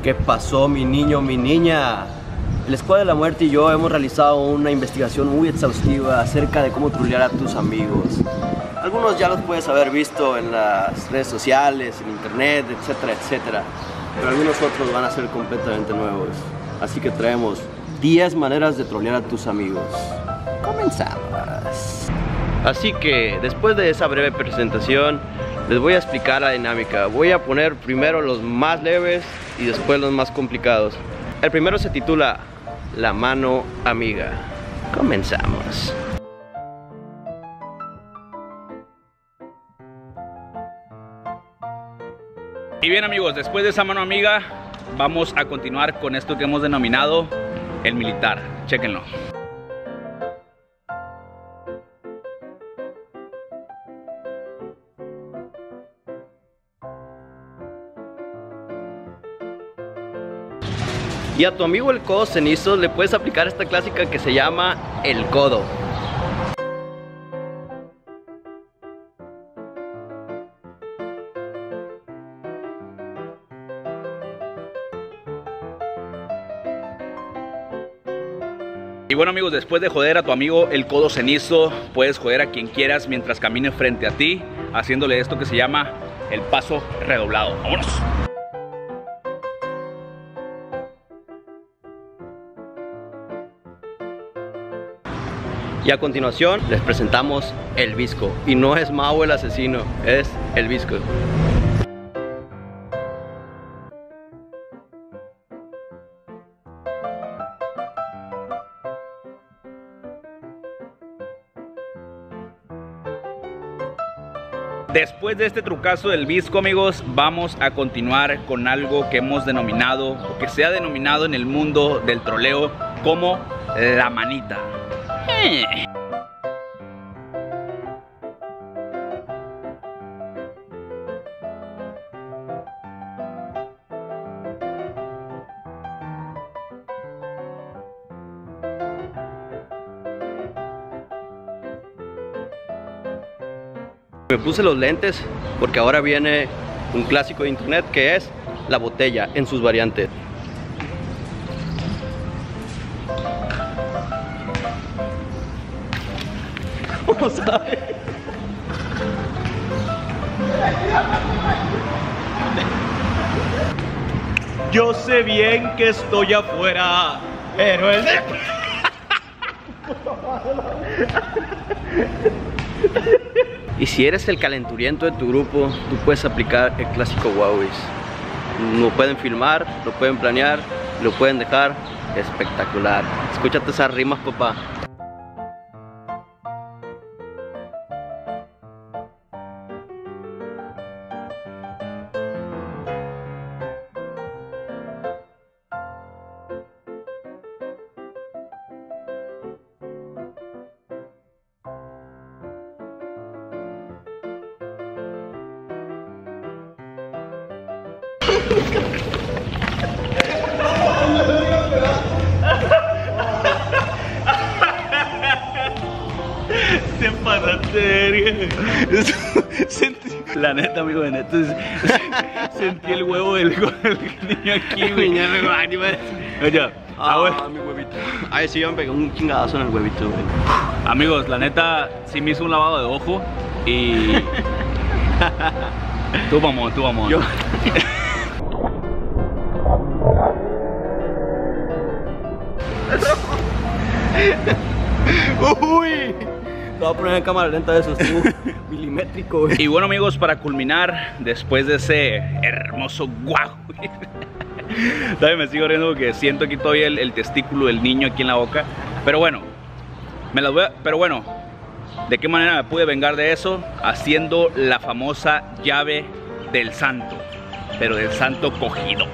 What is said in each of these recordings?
¿Qué pasó, mi niño, mi niña? El Escuadra de la Muerte y yo hemos realizado una investigación muy exhaustiva acerca de cómo trolear a tus amigos. Algunos ya los puedes haber visto en las redes sociales, en internet, etcétera, etcétera. Pero algunos otros van a ser completamente nuevos. Así que traemos 10 maneras de trolear a tus amigos. Comenzamos. Así que, después de esa breve presentación, les voy a explicar la dinámica. Voy a poner primero los más leves y después los más complicados. El primero se titula La mano amiga. Comenzamos. Y bien, amigos, después de esa mano amiga, vamos a continuar con esto que hemos denominado el militar. Chéquenlo. Y a tu amigo el codo cenizo le puedes aplicar esta clásica que se llama el codo. Y bueno, amigos, después de joder a tu amigo el codo cenizo, puedes joder a quien quieras mientras camine frente a ti, haciéndole esto que se llama el paso redoblado. ¡Vámonos! Y a continuación les presentamos el Visco. Y no es Mau el asesino, es el Visco. Después de este trucazo del Visco, amigos, vamos a continuar con algo que hemos denominado, o que se ha denominado en el mundo del troleo como la manita. Me puse los lentes porque ahora viene un clásico de internet que es la botella en sus variantes. ¿Cómo sabe? Yo sé bien que estoy afuera, pero el de... Y si eres el calenturiento de tu grupo, tú puedes aplicar el clásico Huawei. Lo pueden filmar, lo pueden planear, lo pueden dejar espectacular. Escúchate esas rimas, papá. Te pasaste, la neta, amigo, de neta, sentí el huevo del niño aquí, güey. Oye, mi huevito. Ay, sí, yo me pegué un chingadazo en el huevito, güey. Amigos, la neta, sí me hizo un lavado de ojo y... Tú, mamón, tú, mamón. Yo... Uy, te voy a poner en cámara lenta de eso, estuvo milimétrico, güey. Y bueno, amigos, para culminar, después de ese hermoso guau, ¿sabes? Me sigo riendo porque siento aquí todavía el testículo del niño aquí en la boca. Pero bueno, ¿de qué manera me pude vengar de eso? Haciendo la famosa llave del santo, pero del santo cogido.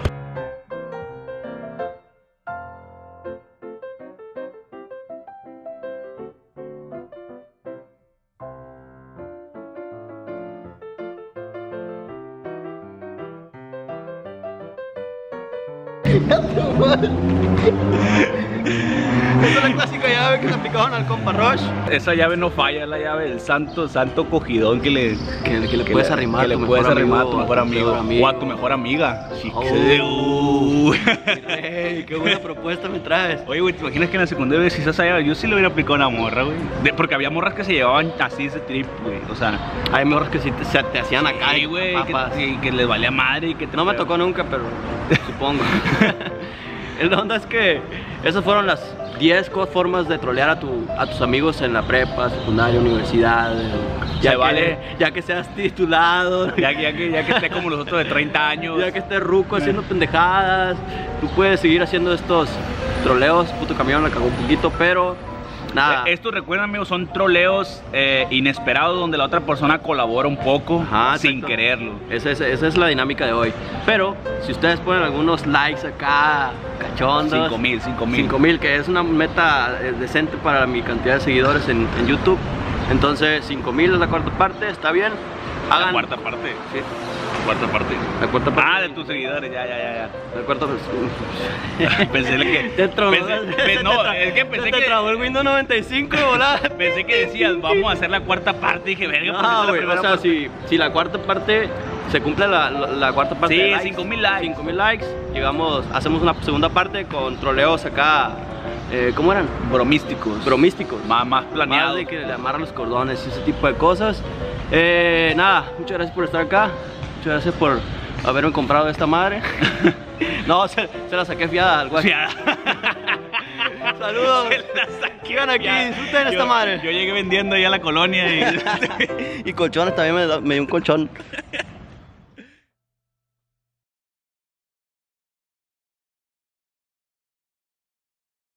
Esa es la clásica llave que le aplicaban al compa Rush. Esa llave no falla, es la llave del santo cogidón que le puedes arrimar, a tu mejor amigo o a tu mejor amiga. Oh. Hey, qué buena propuesta me traes. Oye, güey, ¿te imaginas que en la secundaria si estás allá? Yo sí le hubiera aplicado una morra, güey. Porque había morras que se llevaban así ese trip, güey. O sea, hay morras que sí te hacían acá, sí, güey, papas. que les valía madre y que te No me tocó nunca, pero supongo. El onda es que esas fueron las 10 formas de trolear a tus amigos en la prepa, secundaria, universidad. Ya que seas titulado, ya que esté como los otros de 30 años. Ya que estés ruco haciendo pendejadas, tú puedes seguir haciendo estos troleos. Puto camión la cagó un poquito, pero nada. Estos, recuerden, amigos, son troleos inesperados donde la otra persona colabora un poco. Ajá, sin quererlo. Esa es la dinámica de hoy. Pero si ustedes ponen algunos likes acá cachondos, 5,000, que es una meta decente para mi cantidad de seguidores en YouTube. Entonces 5,000 es la cuarta parte, está bien. Hagan... ¿La cuarta parte? Sí. ¿Cuarta parte? La cuarta parte. Ah, de tus seguidores, ya. La cuarta parte. Pensé que... No, es que pensé que... Te trabó el Windows 95, volada. Pensé que decías, vamos a hacer la cuarta parte. Dije, verga, no, güey, o sea, si la cuarta parte... Se cumple la cuarta parte de likes. 5,000 likes. 5,000 likes. Hacemos una segunda parte con troleos acá. ¿Cómo eran? Bromísticos. Más planeados. Más de que le amarran los cordones y ese tipo de cosas. Nada, muchas gracias por estar acá. Muchas gracias por haberme comprado esta madre. No, se la saqué fiada al guay. Saludos. Sigan aquí, disfruten esta madre. Yo llegué vendiendo ya la colonia y colchones también me dio un colchón.